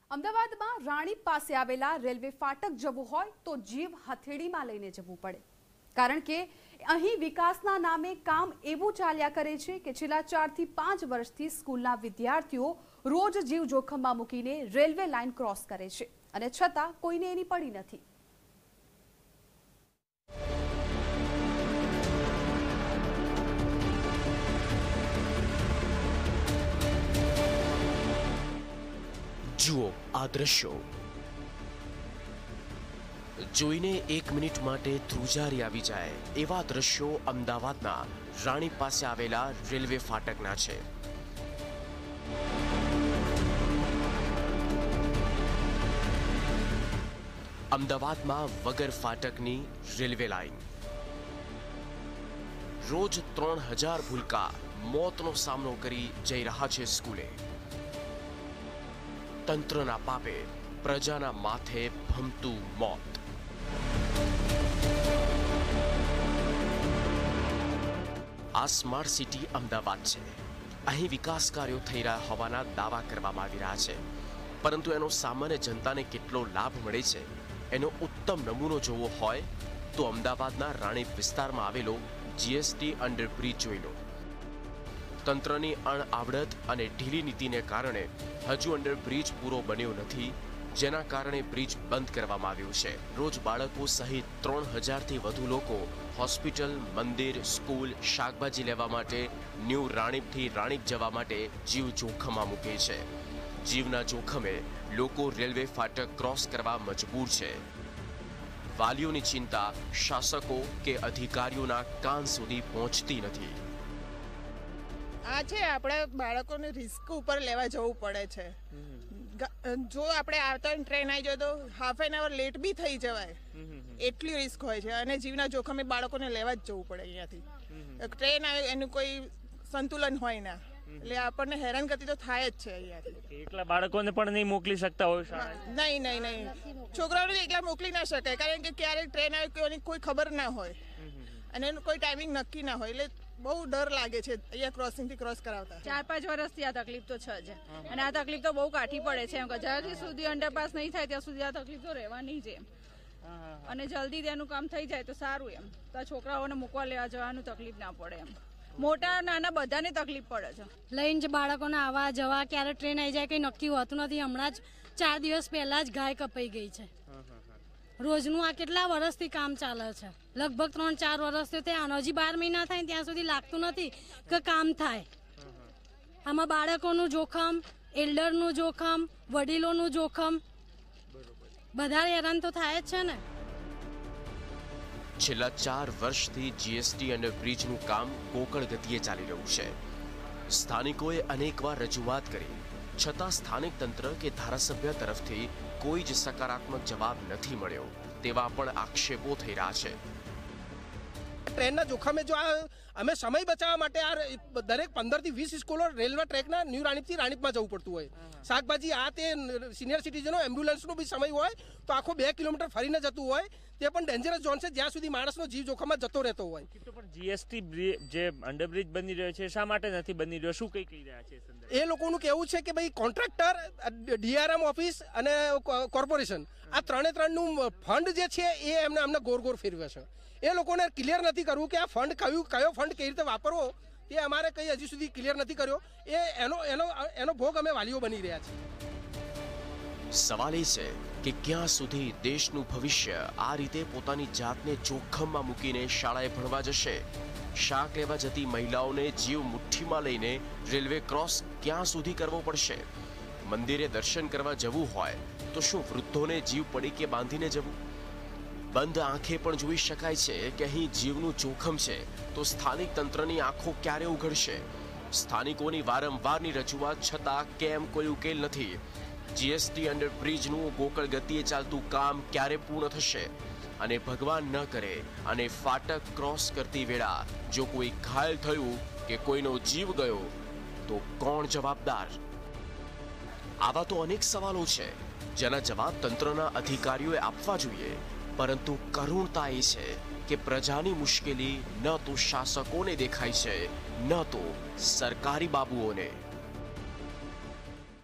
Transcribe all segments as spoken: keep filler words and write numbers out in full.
અમદાવાદમાં રાણીપ પાસે આવેલા રેલવે ફાટક જવું હોય તો જીવ હથેળીમાં લઈને જવું પડે, કારણ કે અહીં વિકાસના નામે કામ એવું ચાલ્યા કરે છે કે છેલ્લા ચારથી પાંચ વર્ષથી સ્કૂલના વિદ્યાર્થીઓ રોજ જીવ જોખમમાં મૂકીને રેલવે લાઇન ક્રોસ કરે છે અને છતાં કોઈને એની પડી નથી. જુઓ આ દ્રશ્યો, જોઈને એક મિનિટ માટે ધ્રુજારી આવી જાય એવા દ્રશ્યો અમદાવાદના રાણીપ પાસે આવેલા રેલવે ફાટકના છે. અમદાવાદમાં વગર ફાટકની રેલવે લાઇન. રોજ ત્રણ હજાર ભૂલકા મોતનો સામનો કરી જઈ રહ્યા છે સ્કૂલે. તંત્રના પાપે પ્રજાના માથે ભમતું મોત. આ સ્માર્ટ સિટી અમદાવાદ છે. અહીં વિકાસ કાર્યો થઈ રહ્યા હોવાના દાવા કરવામાં આવી રહ્યા છે, પરંતુ એનો સામાન્ય જનતાને કેટલો લાભ મળે છે એનો ઉત્તમ નમૂનો જોવો હોય તો અમદાવાદના રાણીપ વિસ્તારમાં આવેલો જીએસટી અંડરબ્રિજ જોઈ લો. તંત્રની અણઆવડત અને ઢીલી નીતિને કારણે હજુ અંડરબ્રિજ પૂરો બન્યો નથી, જેના કારણે બ્રિજ બંધ કરવામાં આવ્યું છે. રોજ બાળકો સહિત ત્રણ હજારથી વધુ લોકો હોસ્પિટલ, મંદિર, સ્કૂલ, શાકભાજી લેવા માટે ન્યૂ રાણીપથી રાણીપ જવા માટે જીવ જોખમમાં મૂકે છે. જીવના જોખમે લોકો રેલવે ફાટક ક્રોસ કરવા મજબૂર છે. વાલીઓની ચિંતા શાસકો કે અધિકારીઓના કાન સુધી પહોંચતી નથી. આ છે આપણે બાળકોને રિસ્ક ઉપર લેવા જવું પડે છે. જો આપણે આવતા ટ્રેન આવી જાય તો હાફ એન અવર લેટ બી થઈ જવાય, એટલી રિસ્ક હોય છે અને જીવના જોખમે બાળકોને લેવા જ જવું પડે. અહીંયાથી ટ્રેન આવે એનું કોઈ સંતુલન હોય ના, એટલે આપણને હેરાનગતિ તો થાય જ છે. અહીંયાથી એકલા બાળકોને પણ નહીં મોકલી શકતા હોય? નહીં નહીં નહીં છોકરાઓને એકલા મોકલી ના શકાય, કારણ કે ક્યારેક ટ્રેન આવે કોઈની કોઈ ખબર ના હોય અને એનું કોઈ ટાઈમિંગ નક્કી ના હોય, એટલે બહુ ડર લાગે છે અહીંયા ક્રોસિંગ થી ક્રોસ કરાવતા. ચાર પાંચ વર્ષથી આ તકલીફ તો છે જ, અને આ તકલીફ તો બહુ કાઠી પડે છે. એમ કે જ્યાં સુધી અંડરપાસ નહીં થાય ત્યાં સુધી આ તકલીફ તો રહેવાની જ એમ, અને જલ્દી તેનું કામ થઈ જાય તો સારું એમ, તો છોકરાઓને મૂકવા લેવા જવાનું તકલીફ ના પડે એમ. મોટા નાના બધાને તકલીફ પડે છે. લઈને જ બાળકોને આવવા જવા, ક્યારે ટ્રેન આવી જાય કંઈ નક્કી હોતું નથી. હમણાં જ ચાર દિવસ પહેલા જ ગાય કપાઈ ગઈ છે. રોજનું આ કેટલા વર્ષથી કામ ચાલે છે, લગભગ ત્રણ ચાર વર્ષથી. ત્યાં હજી બાર મહિના થાય ત્યાં સુધી લાગતું નથી કે કામ થાય. આમાં બાળકોનું જોખમ, એલ્ડરનું જોખમ, વડીલોનું જોખમ, બધા હેરાન તો થાય જ છે ને. છેલ્લા ચાર વર્ષથી જીએસટી અંડરબ્રિજનું કામ કોકળ ગતિએ ચાલી રહ્યું છે. સ્થાનિકોએ અનેકવાર રજૂઆત કરી, છતાં સ્થાનિક તંત્ર કે ધારાસભ્ય તરફથી કોઈ જ સકારાત્મક જવાબ નથી મળ્યો તેવા પણ આક્ષેપો થઈ રહ્યા છે. ટ્રેનના જોખમે જો આ અમે સમય બચાવવા માટે આ દરેક પંદર થી વીસ સ્કૂલો રેલવે ટ્રેકના ન્યૂ રાણીપથી રાણીપમાં જવું પડતું હોય. શાકભાજી આ તે સિનિયર સિટીઝનો એમ્બ્યુલન્સનો બી સમય હોય તો આખો બે કિલોમીટર ફરીને જતું હોય, તે પણ ડેન્જરસ ઝોન છે જ્યાં સુધી માણસનો જીવ જોખમમાં જતો રહેતો હોય. પણ જીએસટી જે અંડરબ્રિજ બની રહ્યો છે શા માટે નથી બની રહ્યો, શું કઈ કહી રહ્યા છે? એ લોકોનું કહેવું છે કે ભાઈ કોન્ટ્રાક્ટર, ડીઆરએમ ઓફિસ અને કોર્પોરેશન આ ત્રણે ત્રણનું ફંડ જે છે એ એમને અમને ગોર ગોર ફેરવે છે. એ લોકોને ક્લિયર નથી કરવું કે આ ફંડ કયું કયો ફંડ કઈ રીતે વાપરવો, એ અમારે કંઈ હજી સુધી ક્લિયર નથી કર્યો. એ એનો એનો એનો ભોગ અમે વાલીઓ બની રહ્યા છીએ. સવાલ એ છે કે ક્યાં સુધી દેશનું ભવિષ્ય આ રીતે પોતાની જાતને જોખમમાં મૂકીને શાળાએ ભણવા જશે? શાક લેવા જતી મહિલાઓને જીવ મુઠ્ઠીમાં લઈને રેલવે ક્રોસ ક્યાં સુધી કરવો પડશે? મંદિરે દર્શન કરવા જવું હોય તો શું વૃદ્ધોને જીવ પડીકે બાંધીને જવું? બંધ આંખે પણ જોઈ શકાય છે કે અહીં જીવનું જોખમ છે, તો સ્થાનિક તંત્રની આંખો ક્યારે ઉઘડશે? સ્થાનિકોની વારંવારની રજૂઆત છતાં કેમ કોઈ ઉકેલ નથી? જીએસટી અંડરબ્રિજનું ગોકળ ગતિએ ચાલતું કામ ક્યારે પૂર્ણ થશે? અને ભગવાન ન કરે અને ફાટક ક્રોસ કરતી વેળા જો કોઈ ઘાયલ થયું કે કોઈનો જીવ ગયો તો કોણ જવાબદાર? આવા તો અનેક સવાલો છે જેના જવાબ તંત્રના અધિકારીઓએ આપવા જોઈએ, પરંતુ કરુણતા એ છે કે પ્રજાની મુશ્કેલી ન તો શાસકોને દેખાય છે, ન તો સરકારી બાબુઓને.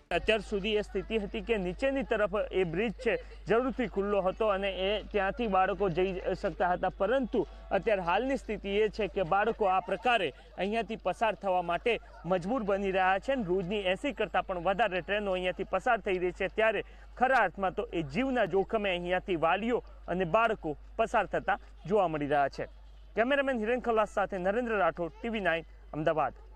અત્યાર સુધી એ સ્થિતિ હતી કે નીચેની તરફ એ બ્રિજ છે જરૂરથી ખુલ્લો હતો અને એ ત્યાંથી બાળકો જઈ શકતા હતા, પરંતુ અત્યારે હાલની સ્થિતિ એ છે કે બાળકો આ પ્રકારે અહીંયાથી પસાર થવા માટે મજબૂર બની રહ્યા છે. રોજની એસી કરતાં પણ વધારે ટ્રેનો અહીંયાથી પસાર થઈ રહી છે, ત્યારે ખરા અર્થમાં તો એ જીવના જોખમે અહીંયાથી વાલીઓ અને બાળકો પસાર થતા જોવા મળી રહ્યા છે. કેમેરામેન હિરેન ખલાસ સાથે નરેન્દ્ર રાઠોડ, ટીવી નાઇન, અમદાવાદ.